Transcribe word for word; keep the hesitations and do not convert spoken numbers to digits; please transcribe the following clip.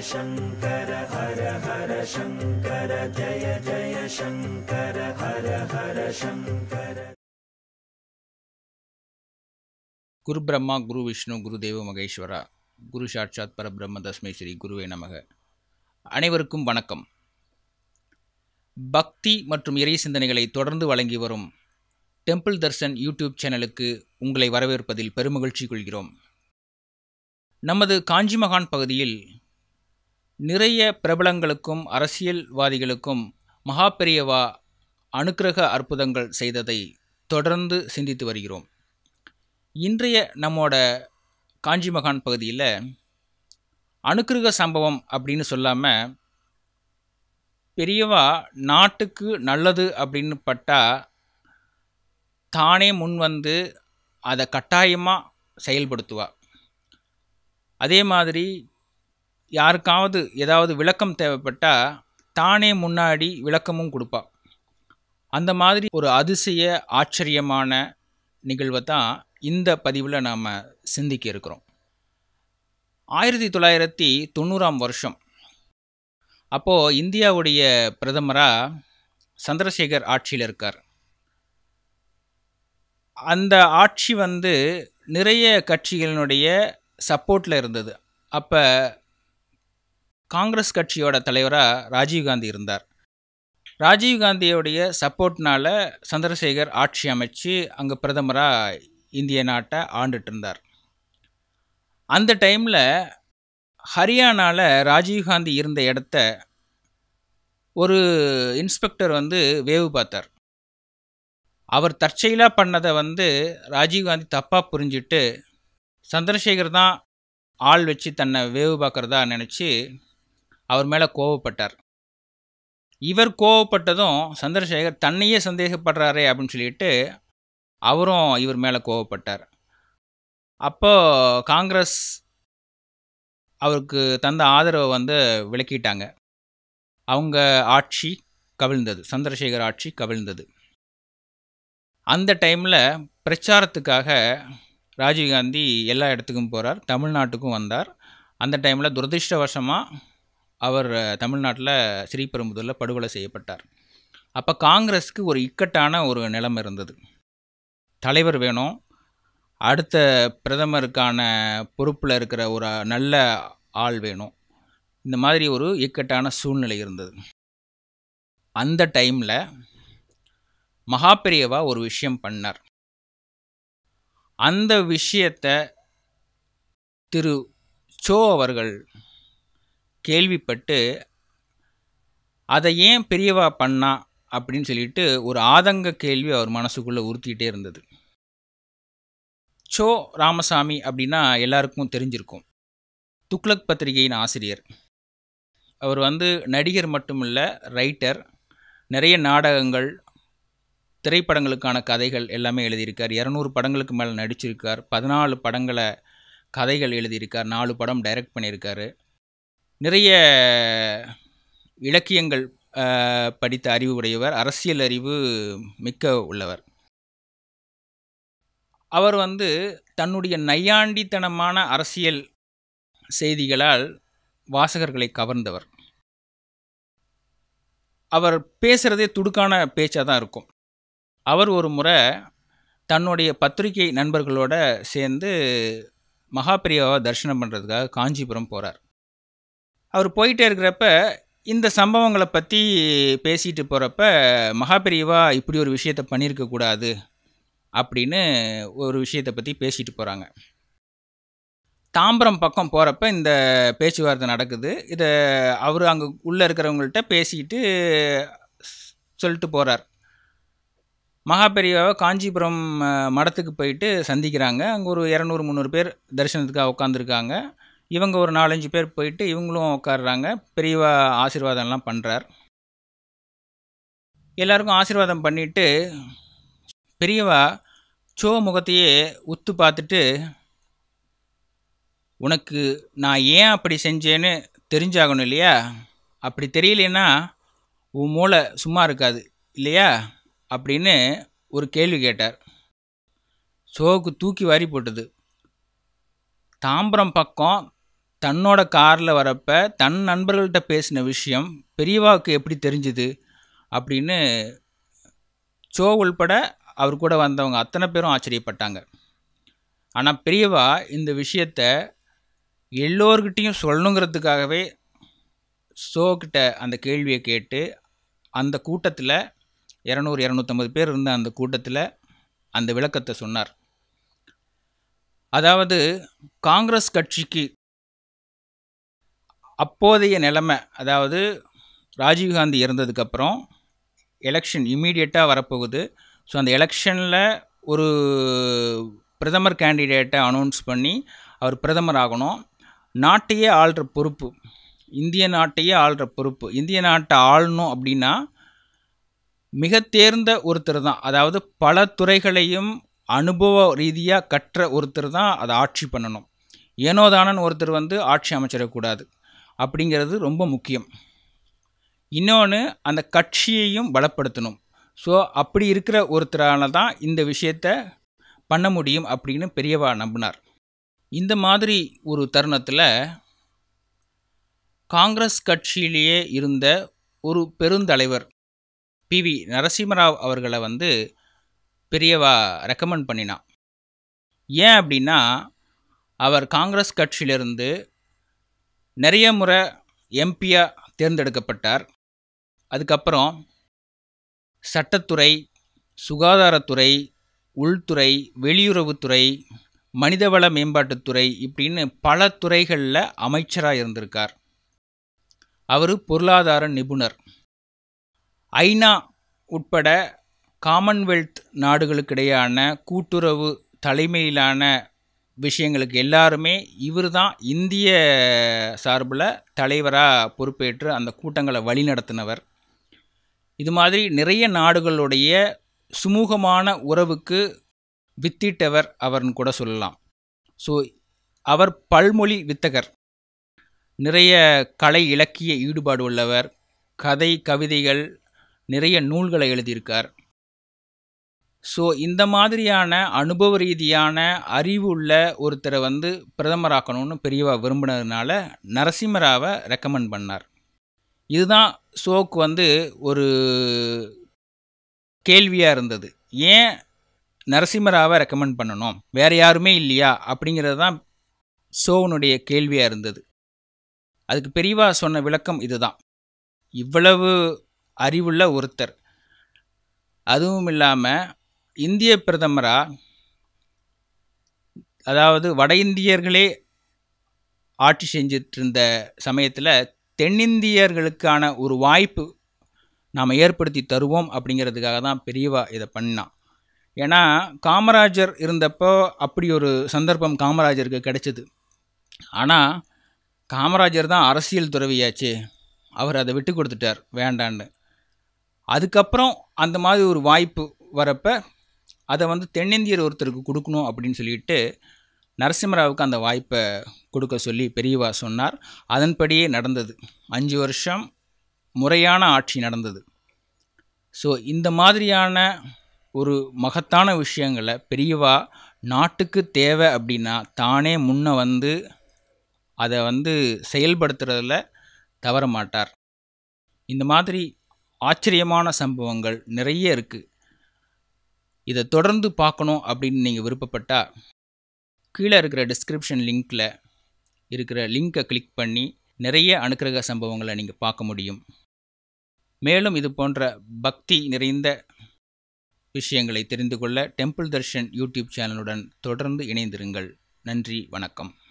शंकर हर हर शंकर जय जय शंकर हर हर शंकर। குரு பிரம்மா குரு விஷ்ணு குரு தேவ மகேஸ்வரா குரு சாட்சாத் பரபிரம்ம தஸ்மை ஸ்ரீ குருவே நமக. அனைவருக்கும் வணக்கம். பக்தி மற்றும் இறை சிந்தனைகளை தொடர்ந்து வழங்கி வரும் டெம்பிள் தர்ஷன் யூடியூப் சேனலுக்கு உங்களை வரவேற்பதில் பெருமகிழ்ச்சி கொள்கிறோம். நமது காஞ்சி மகான் பகுதியில் நிறைய பிரபலங்களுக்கும் அரசியல்வாதிகளுக்கும் மகாபெரியவா அனுக்கிரக அற்புதங்கள் செய்ததை தொடர்ந்து சிந்தித்து வருகிறோம். இன்றைய நம்மோட காஞ்சி மகான் பகுதியில் அனுக்கிரக சம்பவம் அப்படின்னு சொல்லாமல் பெரியவா நாட்டுக்கு நல்லது அப்படின்னு பட்டால் தானே முன் வந்து அதை கட்டாயமாக செயல்படுத்துவா. அதே மாதிரி யாருக்காவது ஏதாவது விளக்கம் தேவைப்பட்டால் தானே முன்னாடி விளக்கமும் கொடுப்பா. அந்த மாதிரி ஒரு அதிசய ஆச்சரியமான நிகழ்வை தான் இந்த பதிவில் நாம் சிந்திக்க இருக்கிறோம். ஆயிரத்தி தொள்ளாயிரத்தி தொண்ணூறாம் வருஷம் அப்போது இந்தியாவுடைய பிரதமராக சந்திரசேகர் ஆட்சியில் இருக்கார். அந்த ஆட்சி வந்து நிறைய கட்சிகளினுடைய சப்போர்ட்டில் இருந்தது. அப்போ காங்கிரஸ் கட்சியோட தலைவராக ராஜீவ்காந்தி இருந்தார். ராஜீவ்காந்தியோடைய சப்போர்ட்னால சந்திரசேகர் ஆட்சி அமைச்சு அங்கே பிரதமராக இந்திய நாட்டை ஆண்டுட்டு இருந்தார். அந்த டைமில் ஹரியானாவில் ராஜீவ்காந்தி இருந்த இடத்த ஒரு இன்ஸ்பெக்டர் வந்து வேவு பார்த்தார். அவர் தற்செயலாக பண்ணதை வந்து ராஜீவ்காந்தி தப்பாக புரிஞ்சிட்டு சந்திரசேகர் தான் ஆள் வச்சு தன்னை வேவு பார்க்குறதா நினச்சி அவர் மேலே கோவப்பட்டார். இவர் கோவப்பட்டதும் சந்திரசேகர் தன்னையே சந்தேகப்படுறாரே அப்படின்னு சொல்லிட்டு அவரும் இவர் மேலே கோவப்பட்டார். அப்போ காங்கிரஸ் அவருக்கு தந்த ஆதரவை வந்து விலக்கிட்டாங்க. அவங்க ஆட்சி கவிழ்ந்தது, சந்திரசேகர் ஆட்சி கவிழ்ந்தது. அந்த டைமில் பிரச்சாரத்துக்காக ராஜீவ்காந்தி எல்லா இடத்துக்கும் போகிறார், தமிழ்நாட்டுக்கும் வந்தார். அந்த டைமில் துரதிர்ஷ்டவசமாக அவர் தமிழ்நாட்டில் ஸ்ரீபெரும்புதூரில் படுகொலை செய்யப்பட்டார். அப்போ காங்கிரஸுக்கு ஒரு இக்கட்டான ஒரு நிலைமை இருந்தது. தலைவர் வேணும், அடுத்த பிரதமருக்கான பொறுப்பில் இருக்கிற ஒரு நல்ல ஆள் வேணும். இந்த மாதிரி ஒரு இக்கட்டான சூழ்நிலை இருந்தது. அந்த டைமில் மகாபெரியவா ஒரு விஷயம் பண்ணார். அந்த விஷயத்தை திரு சோ அவர்கள் கேள்விப்பட்டு அதை ஏன் பெரியவா பண்ணா அப்படின்னு சொல்லிட்டு ஒரு ஆதங்க கேள்வி அவர் மனசுக்குள்ளே உறுத்திக்கிட்டே இருந்தது. சோ ராமசாமி அப்படின்னா எல்லாருக்கும் தெரிஞ்சிருக்கும். துக்ளக் பத்திரிகையின் ஆசிரியர். அவர் வந்து நடிகர் மட்டுமில்ல, ரைட்டர். நிறைய நாடகங்கள், திரைப்படங்களுக்கான கதைகள் எல்லாமே எழுதியிருக்கார். இரநூறு படங்களுக்கு மேலே நடிச்சிருக்கார். பதினாலு படங்களை கதைகள் எழுதியிருக்கார். நாலு படம் டைரக்ட் பண்ணியிருக்காரு. நிறைய இலக்கியங்கள் படித்த அறிவு உடையவர், அரசியல் அறிவு மிக்க உள்ளவர். அவர் வந்து தன்னுடைய நையாண்டித்தனமான அரசியல் செய்திகளால் வாசகர்களை கவர்ந்தவர். அவர் பேசுகிறதே துடுக்கான பேச்சாக தான் இருக்கும். அவர் ஒரு முறை தன்னுடைய பத்திரிகை நண்பர்களோடு சேர்ந்து மகாபெரியவாவை தரிசனம் பண்ணுறதுக்காக காஞ்சிபுரம் போகிறார். அவர் போயிட்டே இருக்கிறப்ப இந்த சம்பவங்களை பற்றி பேசிட்டு போகிறப்ப மகாபெரியவா இப்படி ஒரு விஷயத்தை பண்ணியிருக்கக்கூடாது அப்படின்னு ஒரு விஷயத்தை பற்றி பேசிட்டு போகிறாங்க. தாம்பரம் பக்கம் போகிறப்ப இந்த பேச்சுவார்த்தை நடக்குது. இதை அவர் அங்கே உள்ளே இருக்கிறவங்கள்ட்ட பேசிட்டு சொல்லிட்டு போகிறார். மகாபெரியவாவை காஞ்சிபுரம் மடத்துக்கு போயிட்டு சந்திக்கிறாங்க. அங்கே ஒரு இரநூறு முந்நூறு பேர் தரிசனத்துக்காக உட்காந்துருக்காங்க. இவங்க ஒரு நாலஞ்சு பேர் போயிட்டு இவங்களும் உட்காடுறாங்க. பெரியவா ஆசீர்வாதம்லாம் பண்ணுறார். எல்லாருக்கும் ஆசீர்வாதம் பண்ணிவிட்டு பெரியவா சோ முகத்தையே உத்து பார்த்துட்டு, உனக்கு நான் ஏன் அப்படி செஞ்சேன்னு தெரிஞ்சாகணும் இல்லையா? அப்படி தெரியலன்னா உன் மூளை சும்மா இருக்காது இல்லையா அப்படின்னு ஒரு கேள்வி கேட்டார். சோவுக்கு தூக்கி வாரி போட்டது. தாம்பரம் பக்கம் தன்னோட காரில் வரப்போ தன் நண்பர்கள்ட்ட பேசின விஷயம் பெரியவாவுக்கு எப்படி தெரிஞ்சுது அப்படின்னு சோ உள்பட அவர் கூட வந்தவங்க அத்தனை பேரும் ஆச்சரியப்பட்டாங்க. ஆனால் பெரியவா இந்த விஷயத்தை எல்லோர்கிட்டையும் சொல்லணுங்கிறதுக்காகவே சோக்கிட்ட அந்த கேள்வியை கேட்டு அந்த கூட்டத்தில் இரநூறு இரநூத்தம்பது பேர் இருந்த அந்த கூட்டத்தில் அந்த விளக்கத்தை சொன்னார். அதாவது காங்கிரஸ் கட்சிக்கு அப்போதைய நிலைமை, அதாவது ராஜீவ்காந்தி இறந்ததுக்கப்புறம் எலெக்ஷன் இம்மீடியட்டாக வரப்போகுது. ஸோ அந்த எலெக்ஷனில் ஒரு பிரதமர் கேண்டிடேட்டை அனௌன்ஸ் பண்ணி அவர் பிரதமர் ஆகணும். நாட்டையே ஆள்ற பொறுப்பு, இந்திய நாட்டையே ஆள்ற பொறுப்பு. இந்திய நாட்டை ஆளணும் அப்படின்னா மிக தேர்ந்த ஒருத்தர் தான், அதாவது பல துறைகளையும் அனுபவ ரீதியாக கற்ற ஒருத்தர் தான் அதை ஆட்சி பண்ணணும். ஏனோதானன் ஒருத்தர் வந்து ஆட்சி அமைச்சிடக்கூடாது அப்படிங்கிறது ரொம்ப முக்கியம். இன்னொன்று, அந்த கட்சியையும் பலப்படுத்தணும். ஸோ அப்படி இருக்கிற ஒருத்தரால தான் இந்த விஷயத்தை பண்ண முடியும் அப்படின்னு பெரியவா நம்பினார். இந்த மாதிரி ஒரு தருணத்தில் காங்கிரஸ் கட்சியிலேயே இருந்த ஒரு பெருந்தலைவர் பி வி நரசிம்மராவ் அவர்களை வந்து பெரியவா ரெக்கமெண்ட் பண்ணினான். ஏன் அப்படின்னா, அவர் காங்கிரஸ் கட்சியிலிருந்து நிறைய முறை எம்பியாக தேர்ந்தெடுக்கப்பட்டார். அதுக்கப்புறம் சட்டத்துறை, சுகாதாரத்துறை, உள்துறை, வெளியுறவுத்துறை, மனிதவள மேம்பாட்டுத்துறை இப்படின்னு பல துறைகளில் அமைச்சராக இருந்திருக்கார். அவர் பொருளாதார நிபுணர். ஐநா உட்பட காமன்வெல்த் நாடுகளுக்கிடையான கூட்டுறவு தலைமையிலான விஷயங்களுக்கு எல்லாருமே இவர் தான் இந்திய சார்பில் தலைவராக பொறுப்பேற்று அந்த கூட்டங்களை வழிநடத்தினவர். இது மாதிரி நிறைய நாடுகளுடைய சுமூகமான உறவுக்கு வித்திட்டவர் அவர்னு கூட சொல்லலாம். ஸோ அவர் பல்மொழி வித்தகர், நிறைய கலை இலக்கிய ஈடுபாடு உள்ளவர், கதை கவிதைகள் நிறைய நூல்களை எழுதியிருக்கார். ஸோ இந்த மாதிரியான அனுபவ ரீதியான அறிவு உள்ள ஒருத்தரை வந்து பிரதமராக்கணும்னு பெரியவா விரும்பினதுனால நரசிம்மராவை ரெக்கமெண்ட் பண்ணார். இதுதான் சோக்கு வந்து ஒரு கேள்வியாக இருந்தது. ஏன் நரசிம்மராவை ரெக்கமெண்ட் பண்ணணும், வேறு யாருமே இல்லையா அப்படிங்கிறது தான் சோவனுடைய கேள்வியாக இருந்தது. அதுக்கு பெரியவா சொன்ன விளக்கம் இதுதான். இவ்வளவு அறிவுள்ள ஒருத்தர், அதுவும் இல்லாமல் இந்திய பிரதமராக, அதாவது வட இந்தியர்களே ஆட்சி செஞ்சிட்டு இருந்த சமயத்தில் தென்னிந்தியர்களுக்கான ஒரு வாய்ப்பு நாம் ஏற்படுத்தி தருவோம் அப்படிங்கிறதுக்காக தான் பெரியவா இதை பண்ணான். ஏன்னா காமராஜர் இருந்தப்போ அப்படி ஒரு சந்தர்ப்பம் காமராஜருக்கு கிடைச்சிது. ஆனால் காமராஜர் தான் அரசியல் துறவியாச்சு, அவர் அதை விட்டு கொடுத்துட்டார் வேண்டான்னு. அதுக்கப்புறம் அந்த மாதிரி ஒரு வாய்ப்பு வரப்போ அதை வந்து தென்னிந்தியர் ஒருத்தருக்கு கொடுக்கணும் அப்படின்னு சொல்லிட்டு நரசிம்மராவுக்கு அந்த வாய்ப்பை கொடுக்க சொல்லி பெரியவா சொன்னார். அதன்படியே நடந்தது. அஞ்சு வருஷம் முறையான ஆட்சி நடந்தது. ஸோ இந்த மாதிரியான ஒரு மகத்தான விஷயங்களை பெரியவா நாட்டுக்கு தேவை அப்படின்னா தானே முன்ன வந்து அதை வந்து செயல்படுத்துறதில் தவற மாட்டார். இந்த மாதிரி ஆச்சரியமான சம்பவங்கள் நிறைய இருக்குது. இதை தொடர்ந்து பார்க்கணும் அப்படின்னு நீங்கள் விருப்பப்பட்டால் கீழே இருக்கிற டிஸ்கிரிப்ஷன் லிங்க்கில் இருக்கிற லிங்கை கிளிக் பண்ணி நிறைய அனுக்கிரக சம்பவங்களை நீங்கள் பார்க்க முடியும். மேலும் இது போன்ற பக்தி நிறைந்த விஷயங்களை தெரிந்து கொள்ள டெம்பிள் தர்ஷன் யூடியூப் சேனலுடன் தொடர்ந்து இணைந்திருங்கள். நன்றி, வணக்கம்.